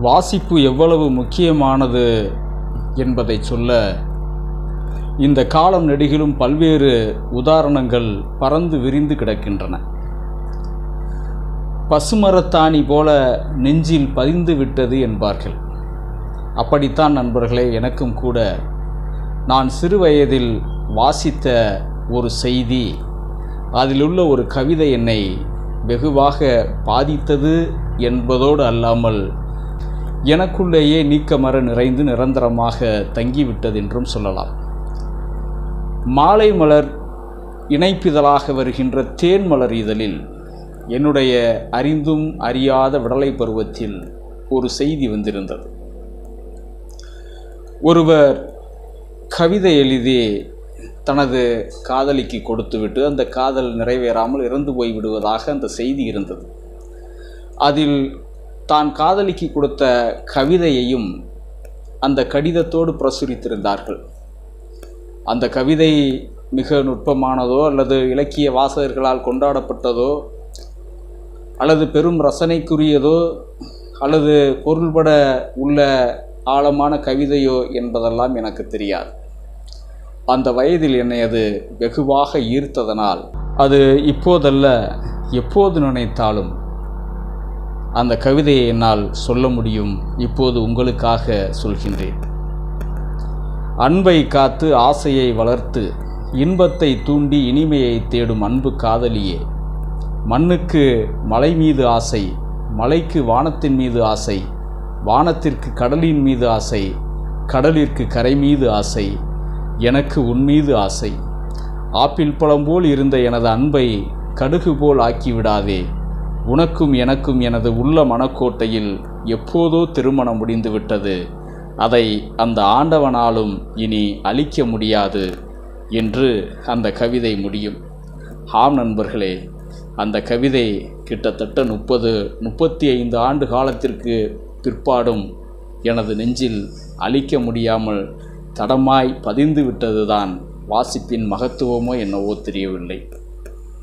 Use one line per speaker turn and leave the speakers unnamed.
வாசிப்பு எவ்வளவு முக்கியமானது என்பதை சொல்ல இந்த காலம் நெடுகிலும் பல்வேறு உதாரணங்கள் பறந்து விரிந்து கிடக்கின்றன. பசுமரத்தாணி போல நெஞ்சில் பதிந்து விட்டது என்பார்கள். அப்படித்தான் நண்பர்களே, எனக்கும் கூட நான் சிறு வயதில் வாசித்த ஒரு செய்தி, அதிலுள்ள ஒரு கவிதை என்னை வெகுவாக பாதித்தது என்பதோடு அல்லாமல் எனக்குள்ளேயே நீக்கமற நிறைந்து நிரந்தரமாக தங்கிவிட்டது என்றும் சொல்லலாம். மாலை மலர் இணைப்பிதழாக வருகின்ற தேன்மலர் இதழில் என்னுடைய அறிந்தும் அறியாத விடலை பருவத்தில் ஒரு செய்தி வந்திருந்தது. ஒருவர் கவிதை எழுதி தனது காதலிக்கு கொடுத்துவிட்டு அந்த காதல் நிறைவேறாமல் இறந்து போய்விடுவதாக அந்த செய்தி இருந்தது. அதில் தான் காதலிக்கு கொடுத்த கவிதையையும் அந்த கடிதத்தோடு பிரசுரித்திருந்தார்கள். அந்த கவிதை மிக நுட்பமானதோ அல்லது இலக்கிய வாசகர்களால் கொண்டாடப்பட்டதோ அல்லது பெரும் ரசனைக்குரியதோ அல்லது பொருள்பட உள்ள ஆழமான கவிதையோ என்பதெல்லாம் எனக்கு தெரியாது. அந்த வயதில் என்னை அது வெகுவாக ஈர்த்ததனால் அது இப்போதல்ல எப்போது நினைத்தாலும் அந்த கவிதையை என்னால் சொல்ல முடியும். இப்போது உங்களுக்காக சொல்கின்றேன். அன்பை காத்து ஆசையை வளர்த்து இன்பத்தை தூண்டி இனிமையை தேடும் அன்பு காதலியே, மண்ணுக்கு மலை மீது ஆசை, மலைக்கு வானத்தின் மீது ஆசை, வானத்திற்கு கடலின் மீது ஆசை, கடலிற்கு கரை மீது ஆசை, எனக்கு உன் மீது ஆசை. ஆப்பிள் பழம் போல் இருந்த எனது அன்பை கடுகு போல் ஆக்கிவிடாதே. உனக்கும் எனக்கும் எனது உள்ள மனக்கோட்டையில் எப்போதோ திருமணம் முடிந்துவிட்டது. அதை அந்த ஆண்டவனாலும் இனி அழிக்க முடியாது என்று அந்த கவிதை முடியும். ஆம் நண்பர்களே, அந்த கவிதை கிட்டத்தட்ட 35 ஆண்டு காலத்திற்கு பிற்பாடும் எனது நெஞ்சில் அழிக்க முடியாமல் தடமாய் பதிந்து விட்டதுதான் வாசிப்பின் மகத்துவமோ என்னவோ தெரியவில்லை.